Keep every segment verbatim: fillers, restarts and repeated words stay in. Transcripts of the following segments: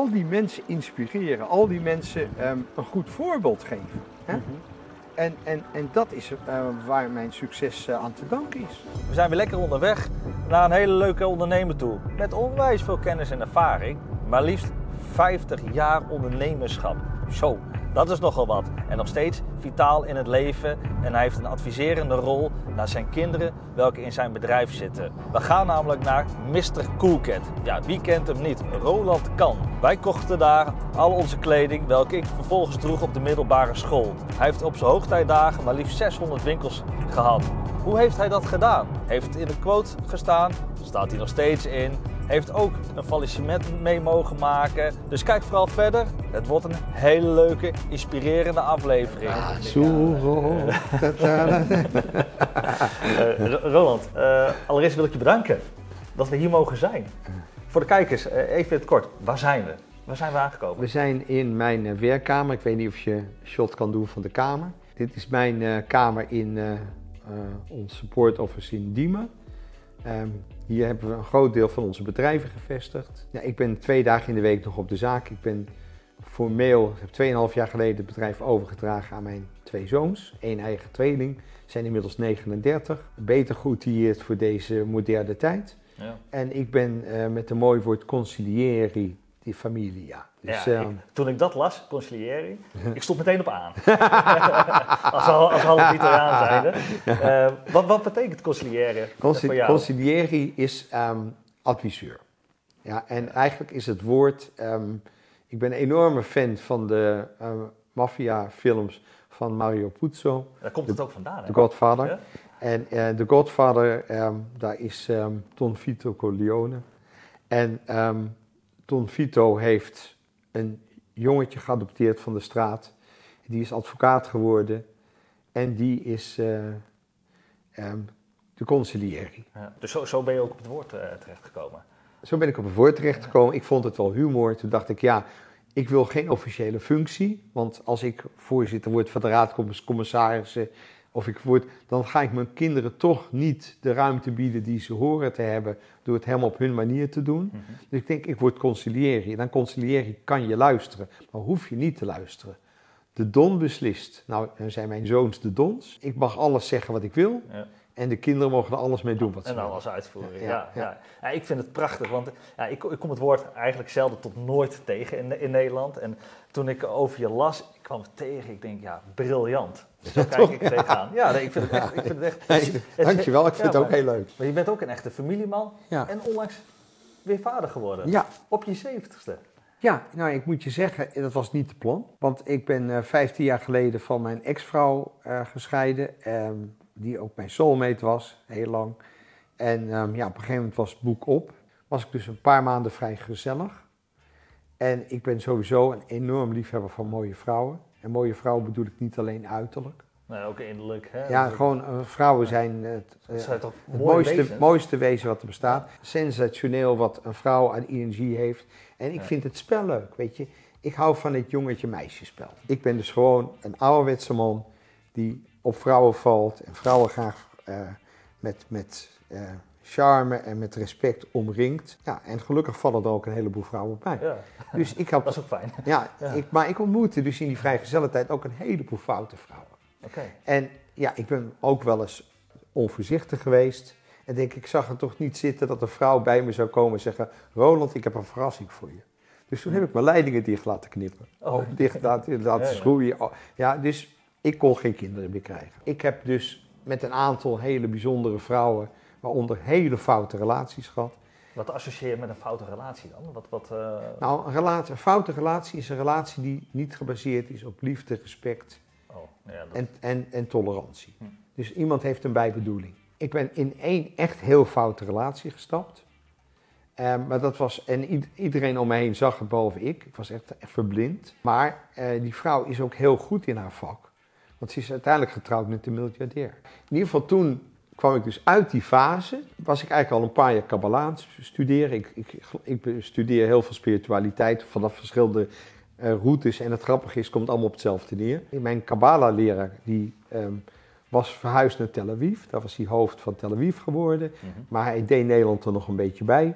al die mensen inspireren, al die mensen um, een goed voorbeeld geven. Hè? Mm-hmm. En, en, en dat is uh, waar mijn succes uh, aan te danken is. We zijn weer lekker onderweg naar een hele leuke ondernemer toe. Met onwijs veel kennis en ervaring, maar liefst vijftig jaar ondernemerschap. Zo, dat is nogal wat. En nog steeds vitaal in het leven. En hij heeft een adviserende rol naar zijn kinderen, welke in zijn bedrijf zitten. We gaan namelijk naar mister Coolcat. Ja, wie kent hem niet? Roland Kan. Wij kochten daar al onze kleding, welke ik vervolgens droeg op de middelbare school. Hij heeft op zijn hoogtijdagen maar liefst zeshonderd winkels gehad. Hoe heeft hij dat gedaan? Heeft in de quote gestaan, staat hij nog steeds in. Heeft ook een faillissement mee mogen maken. Dus kijk vooral verder. Het wordt een hele leuke, inspirerende aflevering. Ah, zo. uh, Roland, uh, allereerst wil ik je bedanken dat we hier mogen zijn. Voor de kijkers, uh, even in het kort. Waar zijn we? Waar zijn we aangekomen? We zijn in mijn uh, werkkamer. Ik weet niet of je een shot kan doen van de kamer. Dit is mijn uh, kamer in uh, uh, ons support office in Diemen. Um, hier hebben we een groot deel van onze bedrijven gevestigd. Ja, ik ben twee dagen in de week nog op de zaak. Ik ben formeel, ik heb tweeënhalf jaar geleden het bedrijf overgedragen aan mijn twee zoons. Eén eigen tweeling, zijn inmiddels negenendertig. Beter geoutilleerd voor deze moderne tijd. Ja. En ik ben uh, met een mooi woord conciliëri di familia. Dus, ja, ik, toen ik dat las, conciliëri, ik stond meteen op aan. als, als half Italiaan zijnde. Uh, wat, wat betekent conciliëri Conci- voor jou? Conciliëri is um, adviseur. Ja, en eigenlijk is het woord... Um, ik ben een enorme fan van de uh, maffiafilms van Mario Puzo. Daar komt het ook vandaan, hè? The Godfather. Ja? En uh, The Godfather, um, daar is um, Don Vito Corleone. En um, Don Vito heeft een jongetje geadopteerd van de straat. Die is advocaat geworden. En die is uh, um, de conciliëri. Ja, dus zo, zo ben je ook op het woord uh, terechtgekomen? Zo ben ik op het woord terechtgekomen. Ik vond het wel humor. Toen dacht ik, ja, ik wil geen officiële functie. Want als ik voorzitter word van de raad commissarissen, of ik word, dan ga ik mijn kinderen toch niet de ruimte bieden die ze horen te hebben, door het helemaal op hun manier te doen. Mm-hmm. Dus ik denk, ik word conciliëri. En dan conciliëri kan je luisteren, maar hoef je niet te luisteren. De Don beslist. Nou, dan zijn mijn zoons de Dons. Ik mag alles zeggen wat ik wil. Ja. En de kinderen mogen er alles mee doen wat ze willen. En alles uitvoeren, ja. ja, ja. ja. ja ik vind het prachtig, want ja, ik, ik kom het woord eigenlijk zelden tot nooit tegen in, in Nederland. En toen ik over je las, ik kwam het tegen, ik denk, ja, briljant. Zo kijk ik tegenaan. Ja, nee, ik vind het echt... Ik vind het echt nee, het, dankjewel, ik vind ja, het ook maar, heel leuk. Maar je bent ook een echte familieman ja. en onlangs weer vader geworden. Ja. Op je zeventigste. Ja, nou, ik moet je zeggen, dat was niet het plan. Want ik ben uh, vijftien jaar geleden van mijn ex-vrouw uh, gescheiden. Um, die ook mijn soulmate was, heel lang. En um, ja, op een gegeven moment was het boek op. Was ik dus een paar maanden vrij gezellig. En ik ben sowieso een enorm liefhebber van mooie vrouwen. En mooie vrouwen bedoel ik niet alleen uiterlijk. Nee, ook innerlijk. Hè? Ja, gewoon uh, vrouwen zijn het, uh, zijn toch het mooiste, mooiste wezen wat er bestaat. Ja. Sensationeel wat een vrouw aan energie heeft. En ik ja. vind het spel leuk, weet je. Ik hou van het jongetje-meisjespel. Ik ben dus gewoon een ouderwetse man die op vrouwen valt en vrouwen graag uh, met, met uh, charme en met respect omringt. Ja, en gelukkig vallen er ook een heleboel vrouwen bij. Ja. Dus ik had, dat is ook fijn. Ja, ja. Ik, maar ik ontmoette dus in die vrijgezelle tijd ook een heleboel foute vrouwen. Okay. En ja, ik ben ook wel eens onvoorzichtig geweest. En denk ik zag het toch niet zitten dat een vrouw bij me zou komen en zeggen: Roland, ik heb een verrassing voor je. Dus toen heb ik mijn leidingen dicht laten knippen. Oh. Oh, dicht laten, laten ja, schroeien. Ja. ja, dus ik kon geen kinderen meer krijgen. Ik heb dus met een aantal hele bijzondere vrouwen, waaronder hele foute relaties gehad. Wat associeer je met een foute relatie dan? Wat, wat, uh... Nou, een, relatie, een foute relatie is een relatie die niet gebaseerd is op liefde, respect oh, ja, dat... en, en, en tolerantie. Hm. Dus iemand heeft een bijbedoeling. Ik ben in één echt heel foute relatie gestapt. Um, maar dat was, en iedereen om me heen zag het, behalve ik. Ik was echt, echt verblind. Maar uh, die vrouw is ook heel goed in haar vak. Want ze is uiteindelijk getrouwd met een miljardair. In ieder geval toen kwam ik dus uit die fase. Was ik eigenlijk al een paar jaar Kabbalah aan het studeren. Ik, ik, ik studeer heel veel spiritualiteit vanaf verschillende uh, routes. En het grappige is, het komt allemaal op hetzelfde neer. Mijn Kabbalah-leraar die um, was verhuisd naar Tel Aviv. Daar was hij hoofd van Tel Aviv geworden. Mm-hmm. Maar hij deed Nederland er nog een beetje bij.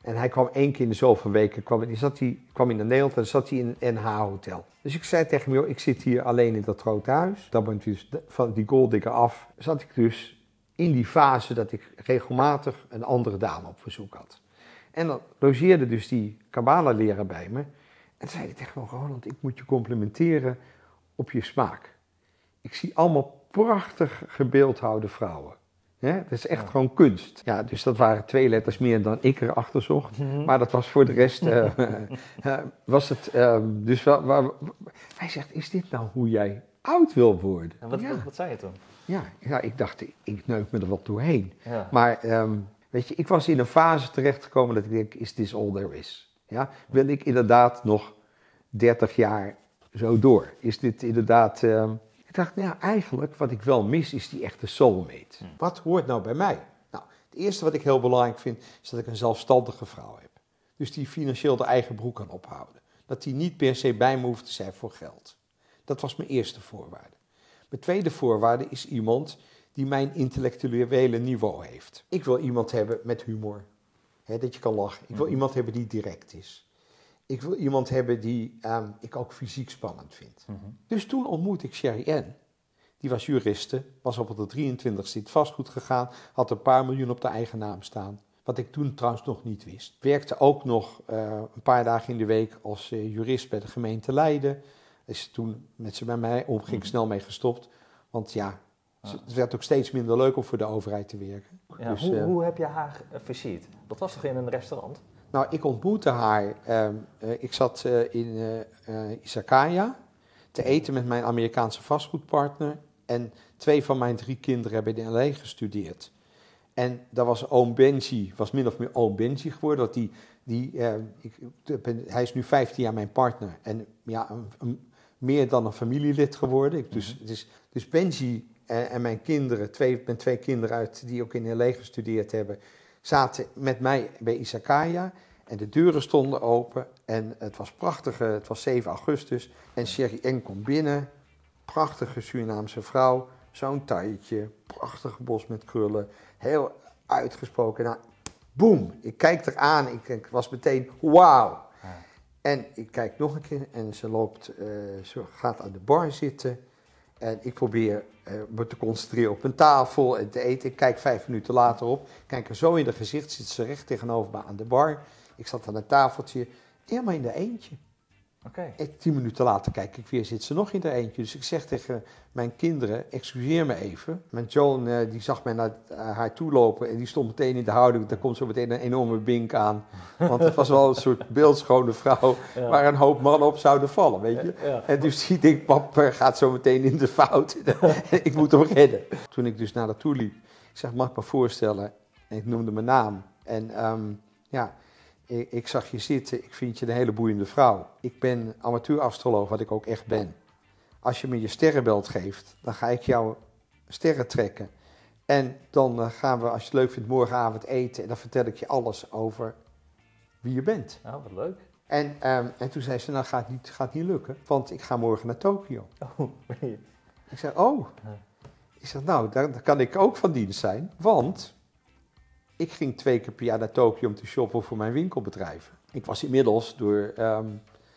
En hij kwam één keer in de zoveel weken, kwam, die zat hij, kwam hij naar Nederland en zat hij in een N H-hotel. Dus ik zei tegen hem, joh, ik zit hier alleen in dat grote huis. Dan ben ik dus van die golddigger af, zat ik dus in die fase dat ik regelmatig een andere dame op verzoek had. En dan logeerde dus die Kabbalah-leraar bij me. En toen zei hij tegen me, Ronald, ik moet je complimenteren op je smaak. Ik zie allemaal prachtig gebeeldhouwde vrouwen. Hè? Dat is echt ja. gewoon kunst. Ja, dus dat waren twee letters meer dan ik erachter zocht. Mm-hmm. Maar dat was voor de rest, uh, uh, was het uh, dus wel, waar, hij zegt, is dit nou hoe jij oud wil worden? En wat, ja. wat, wat zei je toen? Ja, ja, ik dacht, ik neuk me er wat doorheen. Ja. Maar um, weet je, ik was in een fase terechtgekomen dat ik denk, is this all there is? Ja? Wil ik inderdaad nog dertig jaar zo door? Is dit inderdaad... Um, ik dacht, nou ja, eigenlijk wat ik wel mis is die echte soulmate. Hmm. Wat hoort nou bij mij? Nou, het eerste wat ik heel belangrijk vind, is dat ik een zelfstandige vrouw heb. Dus die financieel de eigen broek kan ophouden. Dat die niet per se bij me hoeft te zijn voor geld. Dat was mijn eerste voorwaarde. Mijn tweede voorwaarde is iemand die mijn intellectuele niveau heeft. Ik wil iemand hebben met humor, hè, dat je kan lachen. Ik wil hmm. iemand hebben die direct is. Ik wil iemand hebben die um, ik ook fysiek spannend vind. Mm-hmm. Dus toen ontmoette ik Sherry Ann. Die was juriste, was op de drieëntwintigste in het vastgoed gegaan, had een paar miljoen op de eigen naam staan. Wat ik toen trouwens nog niet wist. Werkte ook nog uh, een paar dagen in de week als uh, jurist bij de gemeente Leiden. Is toen met ze bij mij om, ging ik mm-hmm. snel mee gestopt. Want ja, ja, het werd ook steeds minder leuk om voor de overheid te werken. Ja, dus, hoe, uh, hoe heb je haar versierd? Dat was toch in een restaurant? Nou, ik ontmoette haar, uh, uh, ik zat uh, in uh, uh, Izakaya te eten met mijn Amerikaanse vastgoedpartner. En twee van mijn drie kinderen hebben in L A gestudeerd. En daar was oom Benji, was min of meer oom Benji geworden. Dat die, die, uh, ik, ben, hij is nu vijftien jaar mijn partner. En ja, een, een, meer dan een familielid geworden. Ik, dus, mm-hmm. dus, dus Benji en, en mijn kinderen, twee, mijn twee kinderen uit, die ook in L A gestudeerd hebben, zaten met mij bij Izakaya en de deuren stonden open en het was prachtig, het was zeven augustus en Sherry Ann komt binnen, prachtige Surinaamse vrouw, zo'n tailletje, prachtig bos met krullen, heel uitgesproken. Nou, boem, ik kijk er aan, ik, ik was meteen wauw. Ja. En ik kijk nog een keer en ze loopt, uh, ze gaat aan de bar zitten. En ik probeer uh, me te concentreren op mijn tafel en te eten. Ik kijk vijf minuten later op. Kijk er zo in de gezicht, zit ze recht tegenover me aan de bar. Ik zat aan een tafeltje, helemaal in de eentje. Okay. En tien minuten later kijk ik weer, zit ze nog in de eentje. Dus ik zeg tegen mijn kinderen, excuseer me even. Mijn Joan uh, die zag mij naar uh, haar toe lopen en die stond meteen in de houding. Daar komt zo meteen een enorme bink aan. Want het was wel een soort beeldschone vrouw ja. waar een hoop mannen op zouden vallen, weet je. Ja, ja. En dus die denkt, pap gaat zo meteen in de fout. Ik moet hem redden. Toen ik dus naar haar toe liep, ik zeg, mag ik me voorstellen? En ik noemde mijn naam. En um, ja... Ik, ik zag je zitten, ik vind je een hele boeiende vrouw. Ik ben amateurastroloog, wat ik ook echt ben. Als je me je sterrenbeeld geeft, dan ga ik jouw sterren trekken. En dan uh, gaan we, als je het leuk vindt, morgenavond eten. En dan vertel ik je alles over wie je bent. Nou, wat leuk. En, um, en toen zei ze, nou gaat niet, gaat niet lukken, want ik ga morgen naar Tokio. Oh, nee. Ik zei, oh. Ik zeg, nou, daar, daar kan ik ook van dienst zijn, want... Ik ging twee keer per jaar naar Tokio om te shoppen voor mijn winkelbedrijven. Ik was inmiddels, door, um,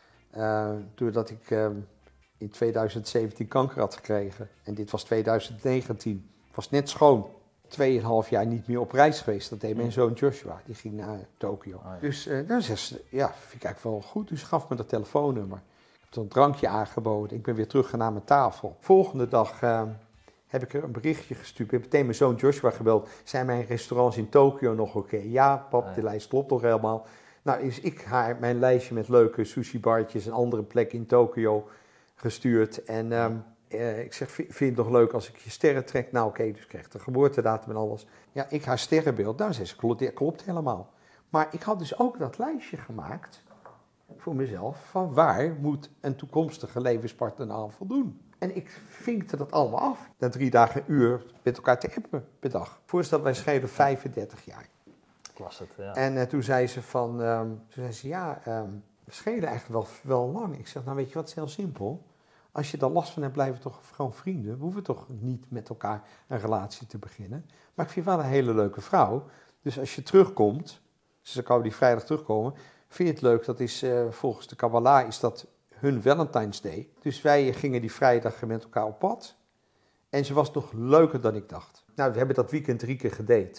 uh, doordat ik um, in tweeduizend zeventien kanker had gekregen. En dit was tweeduizend negentien. Ik was net schoon. Tweeënhalf jaar niet meer op reis geweest. Dat deed mijn zoon Joshua. Die ging naar Tokio. Oh, ja. Dus uh, dan zei ze, ja, vind ik eigenlijk wel goed. Dus gaf me dat telefoonnummer. Ik heb een drankje aangeboden. Ik ben weer terug naar mijn tafel. Volgende dag... Uh, heb ik er een berichtje gestuurd. Ik heb meteen mijn zoon Joshua gebeld. Zijn mijn restaurants in Tokio nog oké? Okay? Ja, pap, ah, ja. De lijst klopt toch helemaal. Nou, is ik haar mijn lijstje met leuke sushi-bartjes en andere plekken in Tokio gestuurd. En um, uh, ik zeg, vind je het nog leuk als ik je sterren trek? Nou, oké, okay, dus ik kreeg de geboortedatum en alles. Ja, ik haar sterrenbeeld. Nou, zei ze, klopt, klopt helemaal. Maar ik had dus ook dat lijstje gemaakt voor mezelf. Van waar moet een toekomstige levenspartner aan voldoen? En ik vinkte dat allemaal af. Na drie dagen een uur met elkaar te appen per dag. Voorstel, wij schelen vijfendertig jaar. Klas het, ja. En uh, toen zei ze van, um, toen zei ze, ja, um, we schelen eigenlijk wel, wel lang. Ik zeg, nou weet je wat, het is heel simpel. Als je er last van hebt, blijven we toch gewoon vrienden. We hoeven toch niet met elkaar een relatie te beginnen. Maar ik vind wel een hele leuke vrouw. Dus als je terugkomt, Dus dan kan die vrijdag terugkomen. Vind je het leuk? Dat is uh, volgens de Kabbalah is dat hun Valentine's Day. Dus wij gingen die vrijdag met elkaar op pad. En ze was nog leuker dan ik dacht. Nou, we hebben dat weekend drie keer gedate.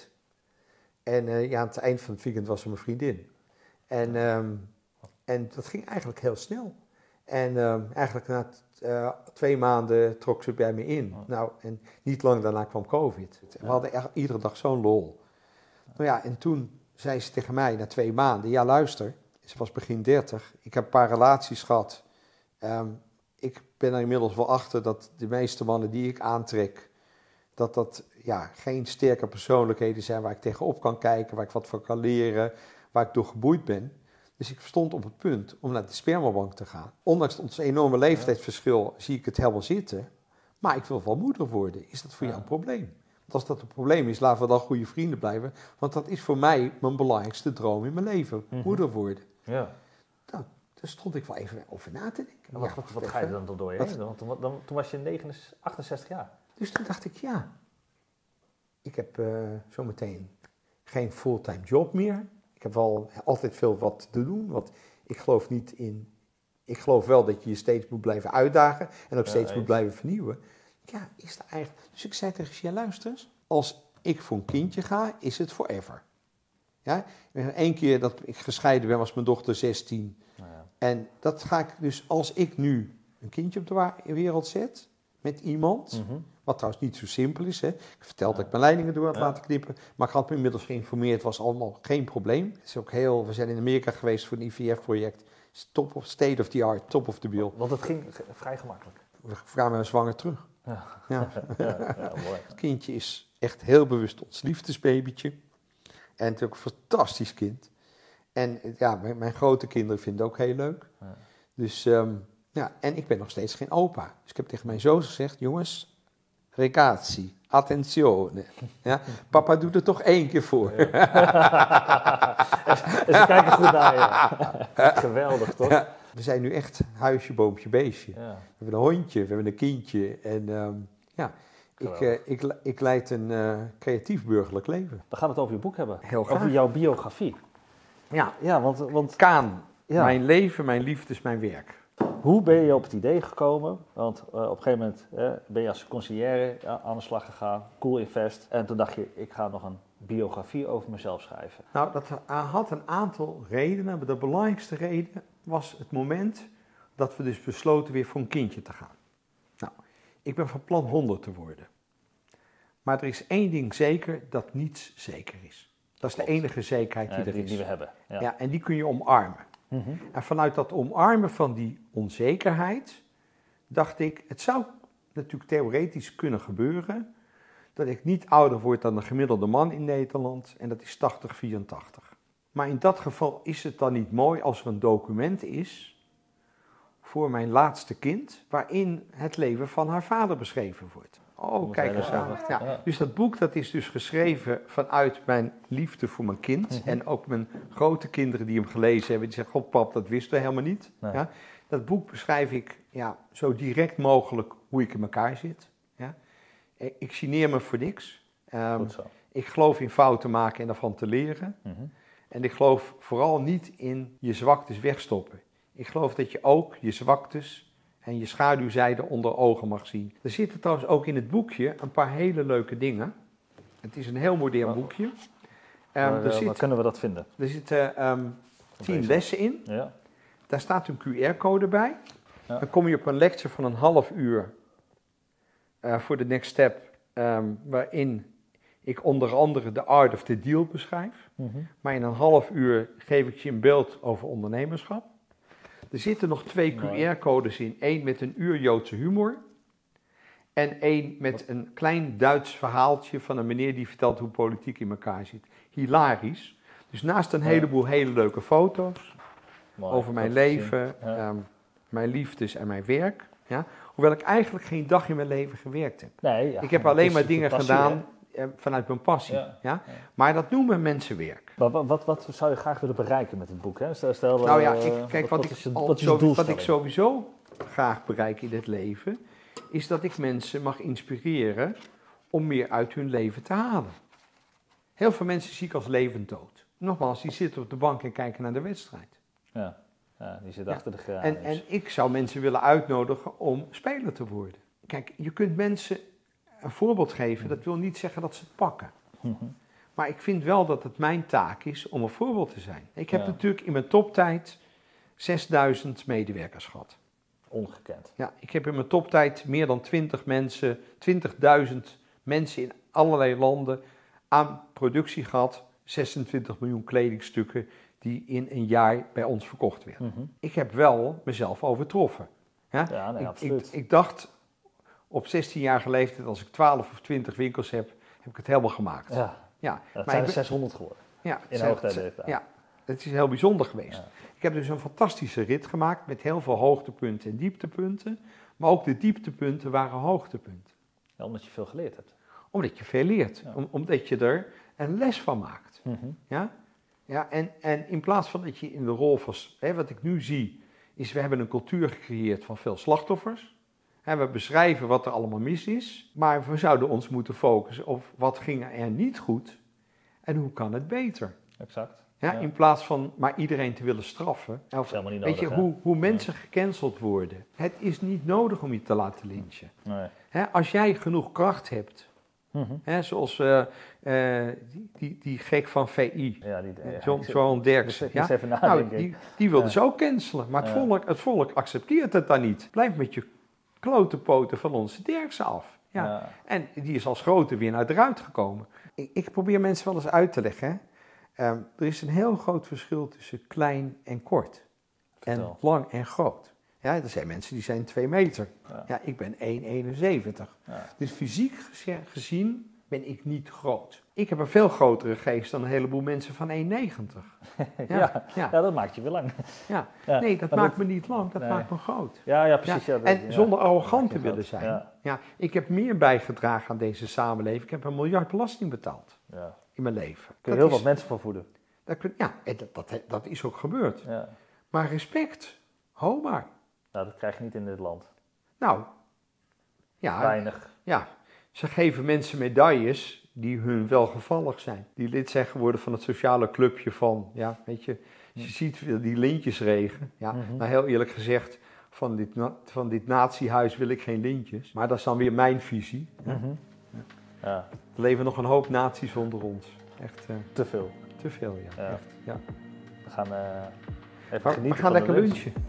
En uh, ja, aan het eind van het weekend was ze mijn vriendin. En, um, en dat ging eigenlijk heel snel. En um, eigenlijk na t, uh, twee maanden trok ze bij me in. Oh. Nou, en niet lang daarna kwam COVID. Ja. We hadden echt iedere dag zo'n lol. Nou ja, en toen zei ze tegen mij na twee maanden... Ja, luister, ze was begin dertig. Ik heb een paar relaties gehad. Um, ik ben er inmiddels wel achter dat de meeste mannen die ik aantrek... dat dat ja, geen sterke persoonlijkheden zijn waar ik tegenop kan kijken... waar ik wat van kan leren, waar ik door geboeid ben... Dus ik stond op het punt om naar de spermabank te gaan. Ondanks ons enorme leeftijdsverschil zie ik het helemaal zitten. Maar ik wil wel moeder worden. Is dat voor ja. jou een probleem? Want als dat een probleem is, laten we dan goede vrienden blijven. Want dat is voor mij mijn belangrijkste droom in mijn leven. Mm-hmm. Moeder worden. Ja. Nou, daar stond ik wel even over na te denken. En wat, ja, wat, wat ga je dan door je heen? Want toen, dan, toen was je achtenzestig jaar. Dus toen dacht ik, ja. Ik heb uh, zometeen geen fulltime job meer. Ik heb wel altijd veel wat te doen, want ik geloof niet in... Ik geloof wel dat je je steeds moet blijven uitdagen en ook ja, steeds eens. moet blijven vernieuwen. Ja, is dat eigenlijk... Dus ik zei tegen Sia, luister eens, als ik voor een kindje ga, is het forever. Ja, Eén keer dat ik gescheiden ben, was mijn dochter zestien. Nou ja. En dat ga ik dus, als ik nu een kindje op de wereld zet, met iemand... Mm-hmm. Wat trouwens niet zo simpel is. Hè. Ik vertelde ja. dat ik mijn leidingen door had ja. laten knippen. Maar ik had me inmiddels geïnformeerd. Het was allemaal geen probleem. Het is ook heel, we zijn in Amerika geweest voor een I V F-project. Top of state of the art, top of the bill. Want het ging vrij gemakkelijk. We kwamen zwanger terug. Ja. Ja. ja, ja, mooi. Het kindje is echt heel bewust ons liefdesbabytje. En het is ook een fantastisch kind. En ja, mijn, mijn grote kinderen vinden het ook heel leuk. Ja. Dus, um, ja, en ik ben nog steeds geen opa. Dus ik heb tegen mijn zoons gezegd, jongens... Ragazzi, attenzione. Ja, papa doet er toch één keer voor. Ja. en ze kijken goed naar je. Geweldig, toch? Ja. We zijn nu echt huisje, boompje, beestje. Ja. We hebben een hondje, we hebben een kindje. En um, ja, ik, uh, ik, ik leid een uh, creatief burgerlijk leven. We gaan het over je boek hebben. Heel graag. Over jouw biografie. Ja, ja want, want... Kaan, ja. Mijn leven, mijn liefde is mijn werk. Hoe ben je op het idee gekomen? Want uh, op een gegeven moment uh, ben je als conciërge uh, aan de slag gegaan, Cool Invest. En toen dacht je, ik ga nog een biografie over mezelf schrijven. Nou, dat had een aantal redenen. Maar de belangrijkste reden was het moment dat we dus besloten weer voor een kindje te gaan. Nou, ik ben van plan honderd te worden. Maar er is één ding zeker, dat niets zeker is. Dat is Klopt. de enige zekerheid die ja, er die, is. Die we hebben. Ja. Ja, en die kun je omarmen. Mm-hmm. En vanuit dat omarmen van die onzekerheid, dacht ik, het zou natuurlijk theoretisch kunnen gebeuren, dat ik niet ouder word dan de gemiddelde man in Nederland, en dat is tachtig vierentachtig. Maar in dat geval is het dan niet mooi als er een document is voor mijn laatste kind, waarin het leven van haar vader beschreven wordt. Oh, kijk eens aan. Ja, dus dat boek dat is dus geschreven vanuit mijn liefde voor mijn kind. Mm-hmm. En ook mijn grote kinderen die hem gelezen hebben, die zeggen, god pap, dat wisten we helemaal niet. Nee. Ja, dat boek beschrijf ik ja, zo direct mogelijk hoe ik in elkaar zit. Ja. Ik geneer me voor niks. Um, ik geloof in fouten maken en daarvan te leren. Mm-hmm. En ik geloof vooral niet in je zwaktes wegstoppen. Ik geloof dat je ook je zwaktes en je schaduwzijde onder ogen mag zien. Er zitten trouwens ook in het boekje een paar hele leuke dingen. Het is een heel modern boekje. Um, waar, er zit, waar kunnen we dat vinden? Er zitten um, tien lessen in. Ja. Daar staat een Q R-code bij. Ja. Dan kom je op een lecture van een half uur uh, voor de next step, um, waarin ik onder andere de art of the deal beschrijf. Mm-hmm. Maar in een half uur geef ik je een beeld over ondernemerschap. Er zitten nog twee Q R-codes in. Eén met een uur Joodse humor. En één met een klein Duits verhaaltje van een meneer die vertelt hoe politiek in elkaar zit. Hilarisch. Dus naast een heleboel hele leuke foto's Mooi, over mijn leven, ja. um, mijn liefdes en mijn werk. Ja? Hoewel ik eigenlijk geen dag in mijn leven gewerkt heb. Nee, ja, ik heb alleen maar dingen passie, gedaan hè? vanuit mijn passie. Ja, ja? Ja. Maar dat noemen mensen werk. Wat, wat, wat zou je graag willen bereiken met het boek? Hè? Stel, stel, nou ja, ik, kijk, wat, wat, ik, je, al, wat, zo, wat ik sowieso graag bereik in het leven, is dat ik mensen mag inspireren om meer uit hun leven te halen. Heel veel mensen zie ik als levend dood. nogmaals, die zitten op de bank en kijken naar de wedstrijd. Ja, ja die zit Ja. achter de geraniums. En, en ik zou mensen willen uitnodigen om speler te worden. Kijk, je kunt mensen een voorbeeld geven, dat wil niet zeggen dat ze het pakken. Mm-hmm. Maar ik vind wel dat het mijn taak is om een voorbeeld te zijn. Ik heb Ja. natuurlijk in mijn toptijd zesduizend medewerkers gehad. Ongekend. Ja, ik heb in mijn toptijd meer dan twintig mensen, twintigduizend mensen in allerlei landen aan productie gehad. zesentwintig miljoen kledingstukken die in een jaar bij ons verkocht werden. Mm-hmm. Ik heb wel mezelf overtroffen. Ja? Ja, nee, ik, absoluut. ik, ik dacht op zestienjarige leeftijd, als ik twaalf of twintig winkels heb, heb ik het helemaal gemaakt. Ja, Ja, dat maar zijn ik er ben- zeshonderd geworden. ja, In zijn- hoogtijd zijn- dit, ja. Ja, het is heel bijzonder geweest. Ja. Ik heb dus een fantastische rit gemaakt met heel veel hoogtepunten en dieptepunten. Maar ook de dieptepunten waren hoogtepunten. Ja, omdat je veel geleerd hebt. Omdat je veel leert. Ja. Om, omdat je er een les van maakt. Mm-hmm. Ja? Ja, en, en in plaats van dat je in de rol van... Hè, wat ik nu zie, is we hebben een cultuur gecreëerd van veel slachtoffers. Hè, we beschrijven wat er allemaal mis is. Maar we zouden ons moeten focussen op wat ging er niet goed en hoe kan het beter. Exact. Ja, Ja. In plaats van maar iedereen te willen straffen. Dat Of, is helemaal niet weet nodig. je, hè? hoe, hoe mensen gecanceld worden. Het is niet nodig om je te laten lynchen. Nee. Hè, als jij genoeg kracht hebt, Mm-hmm. hè, zoals eh, eh, die, die, die gek van V I, Ja, die, ja, John, ik zit- Johan ik Derksen. zit Ja? eens even Nou, nadenken. die, die wilden Ja. ze ook cancelen, maar het, Ja. volk, het volk accepteert het dan niet. Blijf met je klote poten van onze Derksen af. Ja. Ja. En die is als grote winnaar eruit gekomen. Ik, ik probeer mensen wel eens uit te leggen. Hè. Ehm, er is een heel groot verschil tussen klein en kort. Vertel. En lang en groot. Ja, er zijn mensen die zijn twee meter. Ja. Ja, ik ben één komma eenenzeventig. Ja. Dus fysiek geze- gezien ben ik niet groot. Ik heb een veel grotere geest dan een heleboel mensen van één komma negentig. Ja. Ja, ja. Ja, dat maakt je weer lang. Ja. Ja. Nee, dat Maar maakt me niet lang, dat Nee. maakt me groot. Ja, ja, precies. Ja, Ja, dat- en ja. zonder arrogant Dat te maakt je willen groot. zijn. Ja. Ja, ik heb meer bijgedragen aan deze samenleving. Ik heb een miljard belasting betaald Ja. in mijn leven. Kun je Dat heel is- wat mensen van voeden. dat kun- ja, en dat, dat, dat is ook gebeurd. Ja. Maar respect, ho maar. Nou, dat krijg je niet in dit land. Nou, ja, Weinig. ja, ze geven mensen medailles die hun welgevallig zijn. Die lid zijn geworden van het sociale clubje van, ja, weet je, je ziet die lintjesregen. Ja, Mhm. nou heel eerlijk gezegd, van dit, na- van dit natiehuis wil ik geen lintjes. Maar dat is dan weer mijn visie. Ja. Mhm. Ja, Er leven nog een hoop naties onder ons. Echt eh, te veel. te veel, ja. Ja. Echt, ja. We gaan eh, even Maar genieten we gaan van de lekker lunch. lunchen.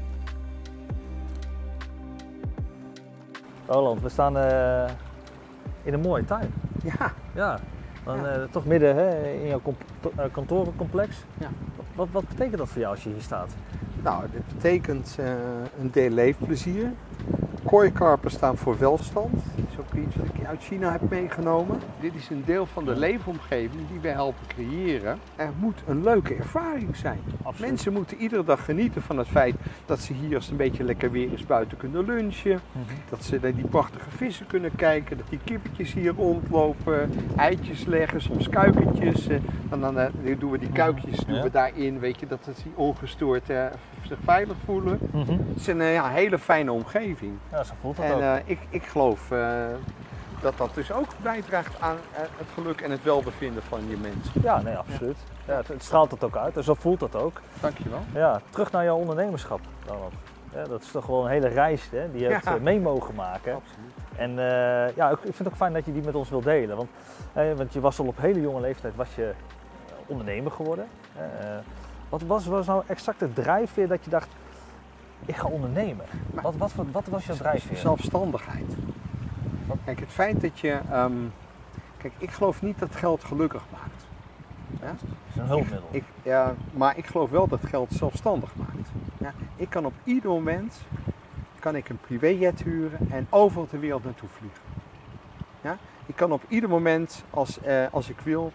Roland, we staan eh, in een mooie tuin. Ja, Ja, dan, Ja. eh, toch midden hè, in jouw comp- eh, kantorencomplex. Ja. Wat, wat betekent dat voor jou als je hier staat? nou, dit betekent eh, een deel leefplezier. Kooikarpen staan voor welstand. Dit is ook iets wat ik uit China heb meegenomen. Dit is een deel van de leefomgeving die we helpen creëren. Er moet een leuke ervaring zijn. Absoluut. Mensen moeten iedere dag genieten van het feit dat ze hier, als het een beetje lekker weer is, buiten kunnen lunchen. Dat ze naar die prachtige vissen kunnen kijken. Dat die kippetjes hier rondlopen. Eitjes leggen, soms kuikentjes. eh, En dan eh, doen we die kuikjes doen Ja. we daarin. Weet je, dat ze ongestoord eh, zich veilig voelen. Mhm. Het is een eh, ja, hele fijne omgeving. Ja, zo voelt dat En ook. eh, ik, ik geloof eh, dat dat dus ook bijdraagt aan eh, het geluk en het welbevinden van je mensen. Ja, nee, absoluut. Ja, het, het straalt het ook uit en zo voelt dat ook. Dankjewel. Ja, terug naar jouw ondernemerschap, Ronald. Ja, dat is toch wel een hele reis hè, die je hebt Ja. eh, mee mogen maken. Absoluut. En eh, ja, ik ik vind het ook fijn dat je die met ons wilt delen. Want, eh, want je was al op hele jonge leeftijd was je eh, ondernemer geworden. Eh, wat was, was nou exact de drijfveer dat je dacht, ik ga ondernemen? Maar- Wat, wat, wat, wat was jouw drijfveer? Zelfstandigheid. Kijk, het feit dat je... ehm, kijk, ik geloof niet dat geld gelukkig maakt. Ja? Het is een hulpmiddel. Ik, ja, maar ik geloof wel dat geld zelfstandig maakt. Ja? Ik kan op ieder moment kan ik een privéjet huren en overal ter wereld naartoe vliegen. Ja? Ik kan op ieder moment, als, eh, als ik wil,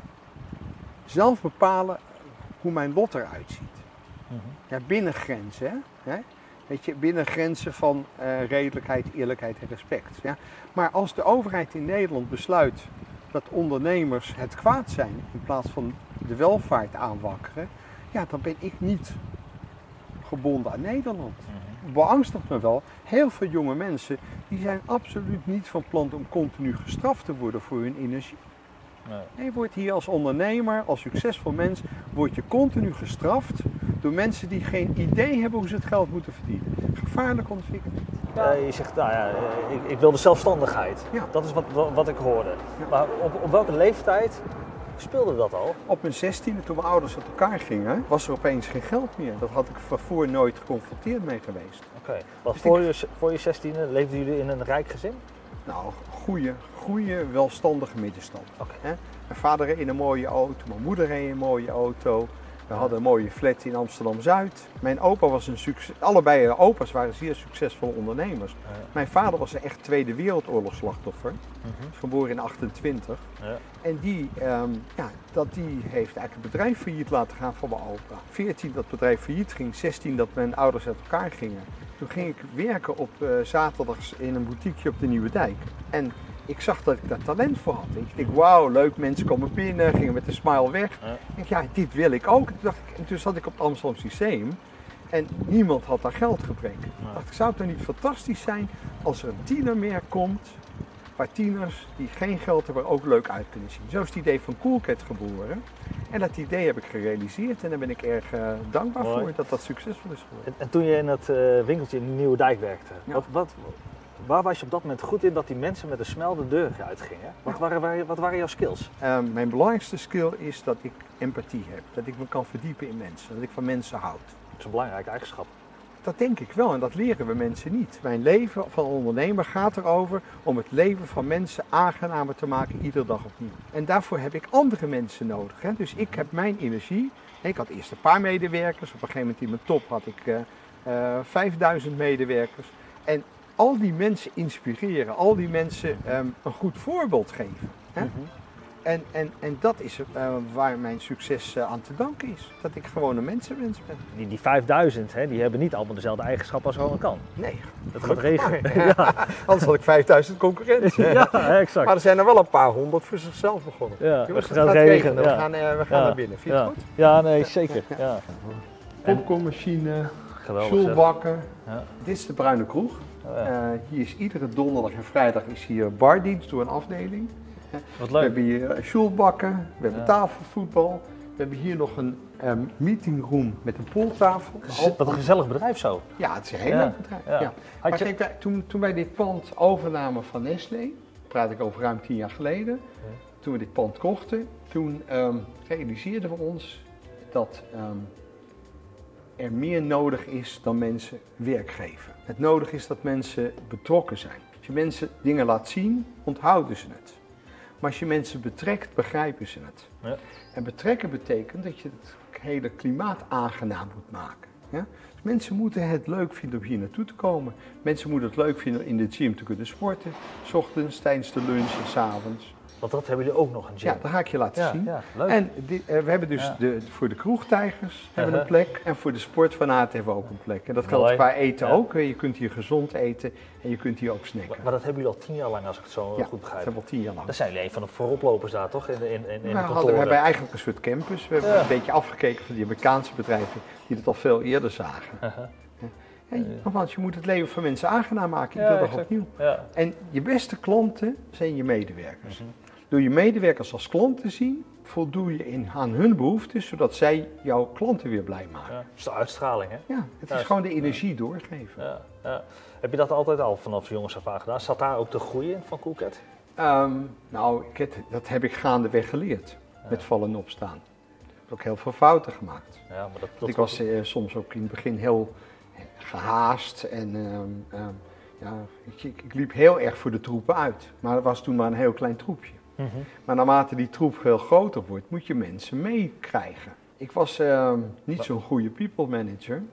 zelf bepalen hoe mijn lot eruit ziet. Mhm. Ja, binnen grenzen, hè? Hè? Weet je, binnen grenzen van eh, redelijkheid, eerlijkheid en respect. Ja? Maar als de overheid in Nederland besluit dat ondernemers het kwaad zijn in plaats van de welvaart aanwakkeren, ja, dan ben ik niet gebonden aan Nederland. Mhm. Beangstigt me wel. Heel veel jonge mensen die zijn absoluut niet van plan om continu gestraft te worden voor hun energie. Nee. Nee, je wordt hier als ondernemer, als succesvol mens, word je continu gestraft door mensen die geen idee hebben hoe ze het geld moeten verdienen. Gevaarlijke ontwikkeling. Ja, je zegt, nou ja, ik, ik wil de zelfstandigheid. Ja. Dat is wat, wat, wat ik hoorde. Ja. Maar op, op welke leeftijd speelde dat al? Op mijn zestiende, toen mijn ouders uit elkaar gingen, was er opeens geen geld meer. Dat had ik daarvoor nooit geconfronteerd mee geweest. Oké. Okay. Want Dus voor, ik... je, voor je zestiende leefden jullie in een rijk gezin? Nou, goede, goede, welstandige middenstand. Okay. Mijn vader reed in een mooie auto, mijn moeder reed in een mooie auto. We hadden een mooie flat in Amsterdam-Zuid. Mijn opa was een succes. Allebei de opa's waren zeer succesvolle ondernemers. Ja. Mijn vader was een echt Tweede Wereldoorlog slachtoffer. Uh-huh. Is geboren in achtentwintig. Ja. En die, um, ja, dat, die heeft eigenlijk het bedrijf failliet laten gaan van mijn opa. veertien dat het bedrijf failliet ging, zestien dat mijn ouders uit elkaar gingen. Toen ging ik werken op uh, zaterdags in een boutiqueje op de Nieuwe Dijk. En ik zag dat ik daar talent voor had. Ik dacht, wauw, leuk, mensen komen binnen, gingen met een smile weg. Ja. Ik dacht, ja, dit wil ik ook. En toen, dacht ik, en toen zat ik op het Amsterdam Lyceum en niemand had daar geld gebreken. Ja. Ik dacht, zou het nou niet fantastisch zijn als er een tienermerk komt, waar tieners die geen geld hebben ook leuk uit kunnen zien. Zo is het idee van Coolcat geboren. En dat idee heb ik gerealiseerd en daar ben ik erg uh, dankbaar Mooi. voor dat dat succesvol is geworden. En, en toen je in het uh, winkeltje in de Nieuwe Dijk werkte, ja. wat, wat, waar was je op dat moment goed in dat die mensen met een smel de deur uitgingen? Wat, ja. waren, wat waren jouw skills? Uh, mijn belangrijkste skill is dat ik empathie heb. Dat ik me kan verdiepen in mensen. Dat ik van mensen houd. Dat is een belangrijke eigenschap. Dat denk ik wel en dat leren we mensen niet. Mijn leven van ondernemer gaat erover om het leven van mensen aangenamer te maken iedere dag opnieuw. En daarvoor heb ik andere mensen nodig. Hè? Dus ik heb mijn energie. Ik had eerst een paar medewerkers. Op een gegeven moment in mijn top had ik uh, uh, vijfduizend medewerkers. En al die mensen inspireren, al die mensen um, een goed voorbeeld geven. Hè? Mm-hmm. En, en, en dat is uh, waar mijn succes uh, aan te danken is. Dat ik gewoon een mensenmens ben. Die, die vijfduizend, hè, die hebben niet allemaal dezelfde eigenschappen als Rowan kan. Nee. Dat gaat regelen. Ja. Anders had ik vijfduizend concurrenten. Ja, exact. Maar er zijn er wel een paar honderd voor zichzelf begonnen. Ja, Jongens, we gaan het regelen. Ja. We gaan, uh, we gaan ja. naar binnen. Vind je ja. het goed? Ja, nee, zeker. Ja. Popcornmachine, stoelbakken. Ja. Dit is de Bruine Kroeg. Oh, ja. uh, hier is iedere donderdag en vrijdag is hier bardienst door een afdeling. Wat leuk. We hebben hier stoelbakken, we hebben ja. tafelvoetbal. We hebben hier nog een um, meetingroom met een pooltafel. Gez- wat een gezellig bedrijf zo. Ja, het is een heel ja. leuk bedrijf. Ja. Ja. Maar je... kijk, toen, toen wij dit pand overnamen van Nestlé, praat ik over ruim tien jaar geleden, ja. toen we dit pand kochten, toen um, realiseerden we ons dat um, er meer nodig is dan mensen werk geven. Het nodig is dat mensen betrokken zijn. Als je mensen dingen laat zien, onthouden ze het. Maar als je mensen betrekt, begrijpen ze het. Ja. En betrekken betekent dat je het hele klimaat aangenaam moet maken. Ja? Dus mensen moeten het leuk vinden om hier naartoe te komen. Mensen moeten het leuk vinden in de gym te kunnen sporten. 's Ochtends, tijdens de lunch en 's avonds. Want dat hebben jullie ook nog een gym. Ja, dat ga ik je laten ja, zien. Ja, leuk. En die, uh, we hebben dus ja. de, voor de kroegtijgers hebben uh-huh. een plek. En voor de sportfanaten hebben we ook een plek. En dat geldt Mooi. qua eten ja. ook. Je kunt hier gezond eten en je kunt hier ook snacken. Maar, maar dat hebben jullie al tien jaar lang, als ik het zo ja, goed begrijp. dat hebben we al tien jaar lang. Dan zijn jullie een van de vooroplopers daar, toch? In, in, in, in we, de hadden, we hebben eigenlijk een soort campus. We hebben ja. een beetje afgekeken van die Amerikaanse bedrijven die het al veel eerder zagen. Uh-huh. Ja, nogmaals, je moet het leven van mensen aangenaam maken, iedere ja, dag opnieuw. Ja. En je beste klanten zijn je medewerkers. Mm-hmm. Door je medewerkers als klant te zien, voldoe je in, aan hun behoeften, zodat zij jouw klanten weer blij maken. Ja, dat is de uitstraling, hè? Ja, het is ja, gewoon de energie ja. doorgeven. Ja, ja. Heb je dat altijd al vanaf jongens af aan gedaan? Zat daar ook de groei in van Coolcat? Um, nou, ik heb, dat heb ik gaandeweg geleerd, ja. met vallen en opstaan. Ik heb ook heel veel fouten gemaakt. Ja, maar dat, dat ik was uh, soms ook in het begin heel gehaast en um, um, ja, ik, ik, ik liep heel erg voor de troepen uit. Maar dat was toen maar een heel klein troepje. Mm-hmm. Maar naarmate die troep veel groter wordt, moet je mensen meekrijgen. Ik was uh, niet zo'n goede people manager.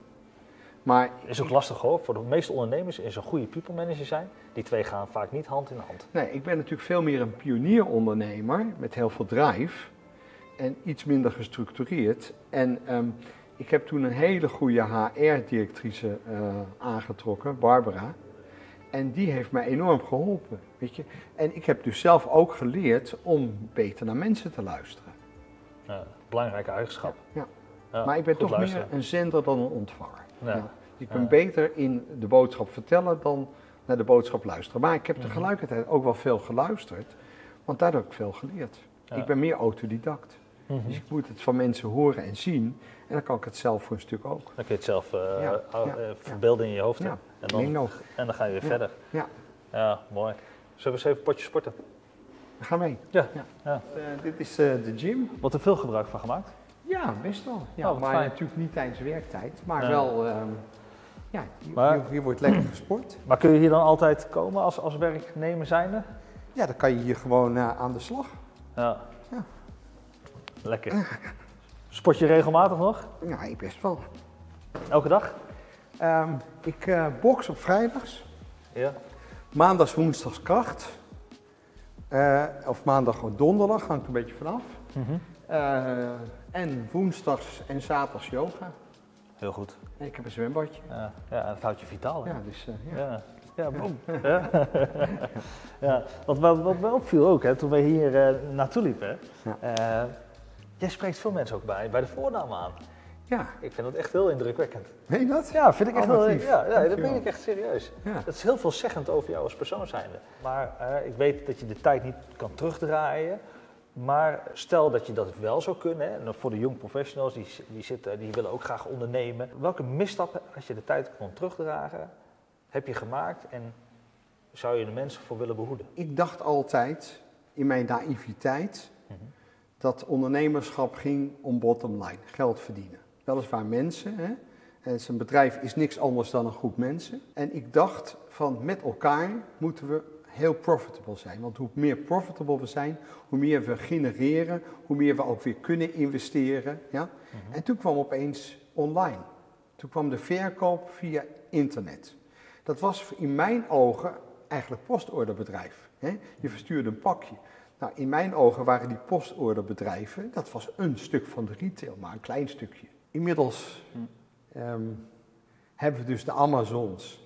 Maar is ook lastig hoor, voor de meeste ondernemers is een goede people manager zijn. Die twee gaan vaak niet hand in hand. Nee, ik ben natuurlijk veel meer een pionierondernemer met heel veel drive. En iets minder gestructureerd. En um, ik heb toen een hele goede H R-directrice uh, aangetrokken, Barbara. En die heeft mij enorm geholpen, weet je. En ik heb dus zelf ook geleerd om beter naar mensen te luisteren. Ja, belangrijke eigenschap. Ja, ja. ja maar ik ben toch luisteren. meer een zender dan een ontvanger. Ja. Ja. Ik ben ja. beter in de boodschap vertellen dan naar de boodschap luisteren. Maar ik heb tegelijkertijd ook wel veel geluisterd, want daar heb ik veel geleerd. Ja. Ik ben meer autodidact. Mm-hmm. Dus ik moet het van mensen horen en zien. En dan kan ik het zelf voor een stuk ook. Dan kun je het zelf uh, Ja, uh, ja, verbeelden in je hoofd. Ja, En, dan, bingo. en dan ga je weer Ja. verder. Ja, Ja, mooi. Zullen we eens even een potje sporten? ga mee. Ja. Ja. Ja. Uh, dit is uh, de gym. Wordt er veel gebruik van gemaakt? Ja, best wel. Ja, Oh, wat maar fijn. natuurlijk niet tijdens werktijd. Maar Ja. wel, um, ja, hier, Maar- hier, hier wordt lekker gesport. Maar kun je hier dan altijd komen als, als werknemer zijnde? Ja, dan kan je hier gewoon uh, aan de slag. Ja. Ja. Lekker. Sport je regelmatig nog? Ja, ik best wel. Elke dag? Um, ik uh, box op vrijdags. Ja. Maandags, woensdags kracht. Uh, of maandag of donderdag, hangt er een beetje vanaf. Mm-hmm. Uh, en woensdags en zaterdags yoga. Heel goed. En ik heb een zwembadje. Ja, ja, dat houdt je vitaal. Hè? Ja, dus uh, ja. Ja, ja, boom. Ja. Ja, wat, wat, wat me opviel ook, hè, toen wij hier uh, naartoe liepen, Ja. uh, jij spreekt veel mensen ook bij, bij de voornaam aan. Ja, Ik vind dat echt heel indrukwekkend. weet je dat? Ja, vind ik echt Oh, heel, lief. ja, ja, dat Dankjewel. ben ik echt serieus. Ja. Dat is heel veel zeggend over jou als persoon zijnde. Maar uh, ik weet dat je de tijd niet kan terugdraaien. Maar stel dat je dat wel zou kunnen, hè, en voor de young professionals die, die, zitten, die willen ook graag ondernemen. Welke misstappen, als je de tijd kon terugdragen, heb je gemaakt en zou je de mensen voor willen behoeden? Ik dacht altijd, in mijn naïviteit, Mm-hmm. dat ondernemerschap ging om bottom line, geld verdienen. Weliswaar mensen, hè. En zijn bedrijf is niks anders dan een groep mensen. En ik dacht van met elkaar moeten we heel profitable zijn. Want hoe meer profitable we zijn, hoe meer we genereren, hoe meer we ook weer kunnen investeren. Ja? Mm-hmm. En toen kwam opeens online. Toen kwam de verkoop via internet. Dat was in mijn ogen eigenlijk postorderbedrijf. Hè? Je verstuurde een pakje. Nou, in mijn ogen waren die postorderbedrijven, dat was een stuk van de retail, maar een klein stukje. Inmiddels um, hebben we dus de Amazons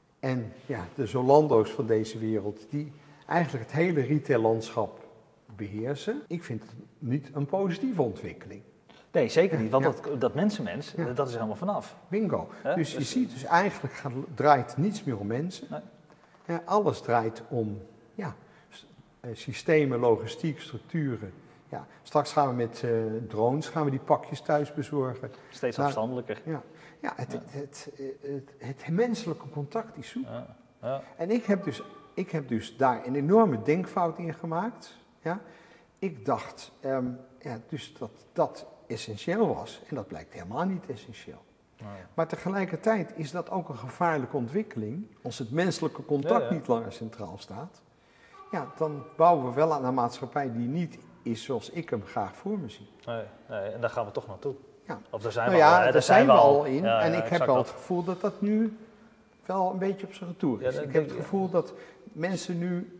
en ja, de Zolando's van deze wereld, die eigenlijk het hele retaillandschap beheersen. Ik vind het niet een positieve ontwikkeling. Nee, zeker niet, want Ja. dat, dat mensenmens, Ja. dat is er helemaal vanaf. Bingo. Hè? Dus je Dus- ziet dus eigenlijk gaat, draait niets meer om mensen. Nee. Ja, alles draait om ja, s- eh, systemen, logistiek, structuren. Ja, straks gaan we met uh, drones gaan we die pakjes thuis bezorgen. Steeds Nou, afstandelijker. Ja, ja, het, Ja. Het, het, het, het menselijke contact is zoek. Ja. Ja. En ik heb, dus, ik heb dus daar een enorme denkfout in gemaakt. Ja. Ik dacht um, ja, dus dat dat essentieel was. En dat blijkt helemaal niet essentieel. Ja. Maar tegelijkertijd is dat ook een gevaarlijke ontwikkeling. Als het menselijke contact Ja, ja. niet langer centraal staat. Ja, dan bouwen we wel aan een maatschappij die niet is zoals ik hem graag voor me zie. Nee, nee, en daar gaan we toch naartoe. Ja. Of daar zijn Nou we al, ja, hè, daar daar zijn we al in. Ja, en ja, ik heb exact wel het dat. gevoel dat dat nu wel een beetje op zijn retour is. Ja, dat ik heb denk het ik, gevoel dat mensen nu,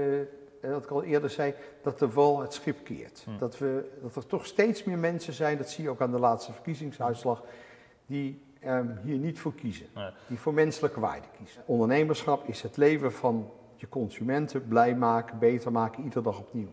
eh, wat ik al eerder zei, dat de wal het schip keert. Hm. Dat, we, dat er toch steeds meer mensen zijn, dat zie je ook aan de laatste verkiezingsuitslag, die ehm, hier niet voor kiezen. Nee. Die voor menselijke waarden kiezen. Ondernemerschap is het leven van je consumenten blij maken, beter maken, iedere dag opnieuw.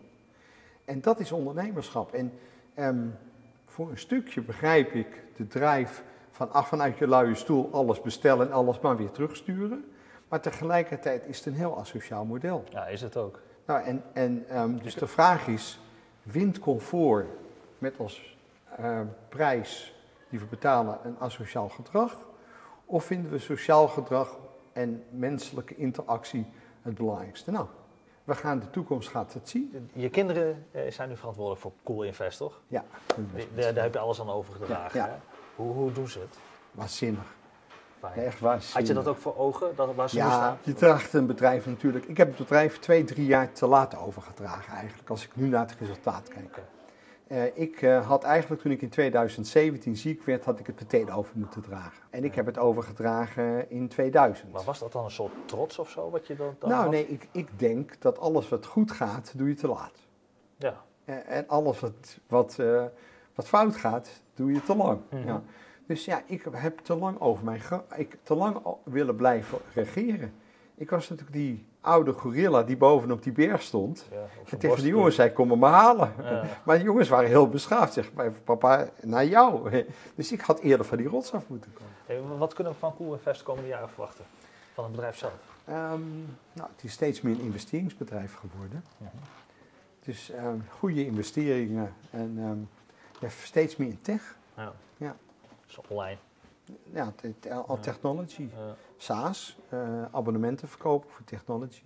En dat is ondernemerschap. En ehm, voor een stukje begrijp ik de drijf van af vanuit je luie stoel alles bestellen en alles maar weer terugsturen. Maar tegelijkertijd is het een heel asociaal model. Ja, is het ook. Nou, en, en, um, dus de vraag is, wint comfort met als uh, prijs die we betalen een asociaal gedrag? Of vinden we sociaal gedrag en menselijke interactie het belangrijkste? Nou, we gaan, de toekomst gaat het zien. Je kinderen eh, zijn nu verantwoordelijk voor Cool Invest, toch? Ja, Die- Daar, daar heb je alles aan overgedragen. Ja, ja. Hè? Hoe, hoe doen ze het? waanzinnig. Fijn. Echt waanzinnig. Had je dat ook voor ogen, dat, waar ze nu Ja, staan? je draagt een bedrijf natuurlijk. Ik heb het bedrijf twee, drie jaar te laat overgedragen eigenlijk, als ik nu naar het resultaat kijk. Oké. Uh, ik uh, had eigenlijk, toen ik in tweeduizend zeventien ziek werd, had ik het meteen over moeten dragen. En ik heb het overgedragen in tweeduizend. Maar was dat dan een soort trots of zo, wat je dan, dan nou had? nee, ik, ik denk dat alles wat goed gaat, doe je te laat. Ja. Uh, en alles wat, wat, uh, wat fout gaat, doe je te lang. Mhm. Ja. Dus ja, ik heb te lang over mijn ge- ik te lang o- willen blijven regeren. Ik was natuurlijk die oude gorilla die bovenop die berg stond. Ja, op En zijn tegen borst de jongens zei, kom me maar halen. Ja. Maar de jongens waren heel beschaafd. Zeg, papa, naar jou. Dus ik had eerder van die rots af moeten komen. Hey, wat kunnen we van Cool Invest de komende jaren verwachten? Van het bedrijf zelf? Um, nou, het is steeds meer een investeringsbedrijf geworden. Mhm. Dus um, goede investeringen en um, ja, steeds meer in tech. Ja. Ja. Dus online. Ja, te, te, al technology. Ja. SaaS, uh, abonnementen verkopen voor technology.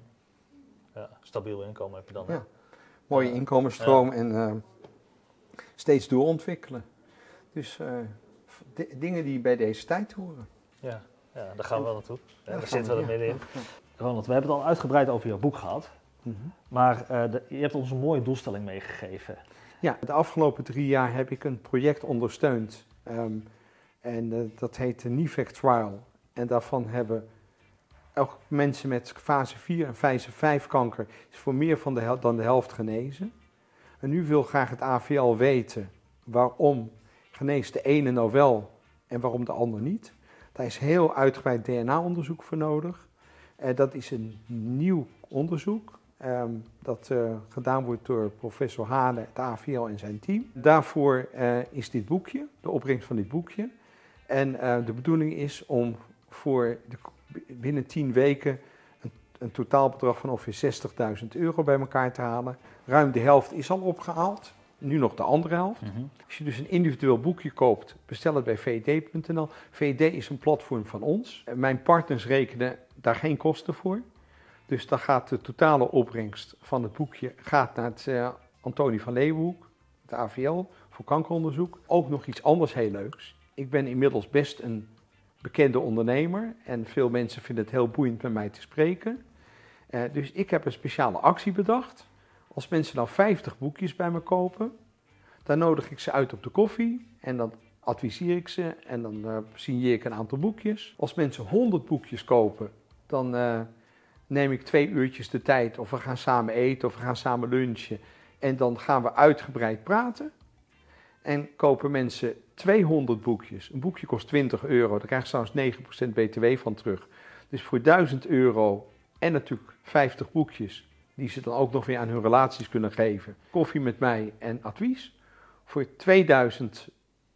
Ja, stabiel inkomen heb je dan. Ja. Mooie uh, inkomensstroom ja. en uh, steeds doorontwikkelen. Dus uh, d- dingen die bij deze tijd horen. Ja, ja daar gaan we wel naartoe. Ja, ja, daar zitten we er ja. middenin. Ja. Ronald, we hebben het al uitgebreid over jouw boek gehad. Mm-hmm. Maar uh, de, je hebt ons een mooie doelstelling meegegeven. Ja, de afgelopen drie jaar heb ik een project ondersteund. Um, en uh, dat heet de N I V E C Trial. En daarvan hebben ook mensen met fase vier en fase vijf kanker is voor meer van de hel- dan de helft genezen. En nu wil graag het A V L weten waarom geneest de ene nou wel en waarom de ander niet. Daar is heel uitgebreid D N A-onderzoek voor nodig. Uh, dat is een nieuw onderzoek um, dat uh, gedaan wordt door professor Hane, het A V L en zijn team. Daarvoor uh, is dit boekje, de opbrengst van dit boekje. En uh, de bedoeling is om voor de, binnen tien weken een, een totaalbedrag van ongeveer zestigduizend euro bij elkaar te halen. Ruim de helft is al opgehaald, nu nog de andere helft. Mm-hmm. Als je dus een individueel boekje koopt, bestel het bij V D punt n l. V D is een platform van ons. Mijn partners rekenen daar geen kosten voor. Dus dan gaat de totale opbrengst van het boekje gaat naar het uh, Antonie van Leeuwenhoek, het A V L, voor kankeronderzoek. Ook nog iets anders heel leuks. Ik ben inmiddels best een bekende ondernemer en veel mensen vinden het heel boeiend met mij te spreken. Uh, dus ik heb een speciale actie bedacht. Als mensen nou vijftig boekjes bij me kopen, dan nodig ik ze uit op de koffie en dan adviseer ik ze en dan uh, signeer ik een aantal boekjes. Als mensen honderd boekjes kopen, dan uh, neem ik twee uurtjes de tijd of we gaan samen eten of we gaan samen lunchen en dan gaan we uitgebreid praten. En kopen mensen tweehonderd boekjes. Een boekje kost twintig euro. Daar krijg je trouwens negen procent B T W van terug. Dus voor duizend euro en natuurlijk vijftig boekjes, die ze dan ook nog weer aan hun relaties kunnen geven. Koffie met mij en advies. Voor tweeduizend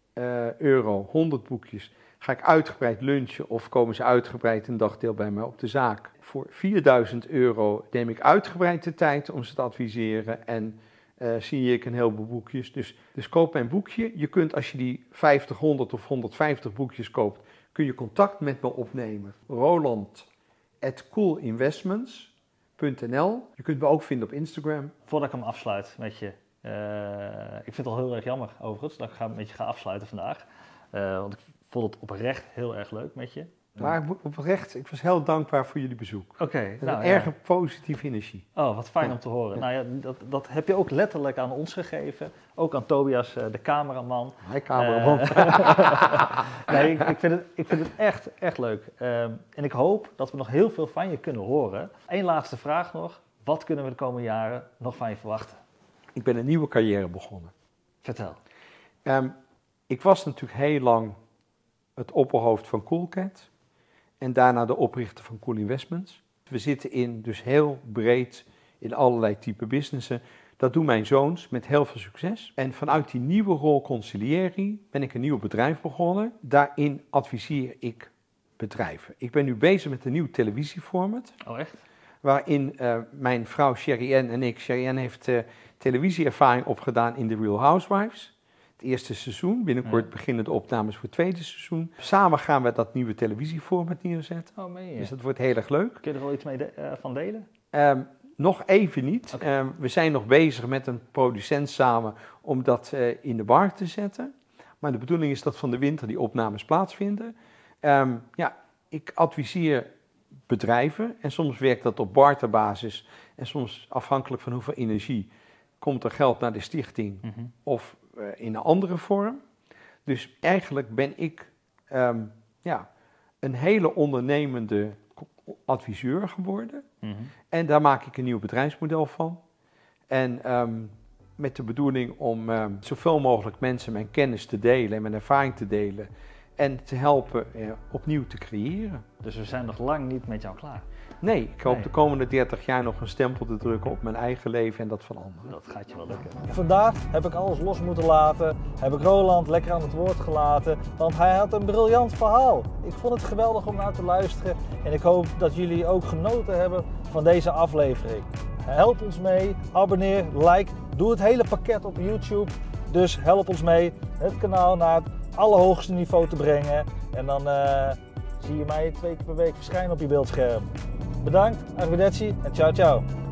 euro, honderd boekjes, ga ik uitgebreid lunchen of komen ze uitgebreid een dagdeel bij mij op de zaak. Voor vierduizend euro neem ik uitgebreid de tijd om ze te adviseren en Uh, zie ik een heleboel boekjes. Dus, dus koop mijn boekje. Je kunt als je die vijftig, honderd of honderdvijftig boekjes koopt, kun je contact met me opnemen. Roland at cool investments punt n l. Je kunt me ook vinden op Instagram. Voordat ik hem afsluit met je. Uh, ik vind het al heel erg jammer overigens dat ik ga, met je ga afsluiten vandaag. Uh, want ik vond het oprecht heel erg leuk met je. Maar oprecht, ik was heel dankbaar voor jullie bezoek. Oké. Okay, nou, een ja. erg positieve energie. Oh, wat fijn ja. om te horen. Ja. Nou ja, dat, dat heb je ook letterlijk aan ons gegeven. Ook aan Tobias, de cameraman. Hi, cameraman. Uh, nee, ik, ik, vind het, ik vind het echt, echt leuk. Uh, en ik hoop dat we nog heel veel van je kunnen horen. Eén laatste vraag nog. Wat kunnen we de komende jaren nog van je verwachten? Ik ben een nieuwe carrière begonnen. Vertel. Um, ik was natuurlijk heel lang het opperhoofd van Coolcat. En daarna de oprichter van Cool Investments. We zitten in, dus heel breed in allerlei type businessen. Dat doen mijn zoons met heel veel succes. En vanuit die nieuwe rol conciliëring ben ik een nieuw bedrijf begonnen. Daarin adviseer ik bedrijven. Ik ben nu bezig met een nieuw televisieformat. Oh echt? Waarin uh, mijn vrouw Sherry Ann en ik, Sherry Ann heeft uh, televisieervaring opgedaan in The Real Housewives. Het eerste seizoen. Binnenkort ja. beginnen de opnames voor het tweede seizoen. Samen gaan we dat nieuwe televisieformat neerzetten. Oh, meen je? Dus dat wordt heel erg leuk. Kun je er wel iets mee de, uh, van delen? Um, nog even niet. Okay. Um, we zijn nog bezig met een producent samen om dat uh, in de markt te zetten. Maar de bedoeling is dat van de winter die opnames plaatsvinden. Um, ja, ik adviseer bedrijven en soms werkt dat op barterbasis. En soms afhankelijk van hoeveel energie komt er geld naar de stichting mm-hmm. of uh, in een andere vorm. Dus eigenlijk ben ik um, ja, een hele ondernemende adviseur geworden. Mm-hmm. En daar maak ik een nieuw bedrijfsmodel van. En um, met de bedoeling om um, zoveel mogelijk mensen mijn kennis te delen en mijn ervaring te delen. En te helpen uh, opnieuw te creëren. Dus we zijn nog lang niet met jou klaar? Nee, ik hoop nee. de komende dertig jaar nog een stempel te drukken op mijn eigen leven en dat van anderen. Dat gaat je wel lukken. Vandaag heb ik alles los moeten laten. Heb ik Roland lekker aan het woord gelaten. Want hij had een briljant verhaal. Ik vond het geweldig om naar te luisteren. En ik hoop dat jullie ook genoten hebben van deze aflevering. help ons mee. Abonneer, like, doe het hele pakket op YouTube. Dus help ons mee het kanaal naar het allerhoogste niveau te brengen. En dan uh, zie je mij twee keer per week verschijnen op je beeldscherm. Bedankt, arrivederci en ciao ciao.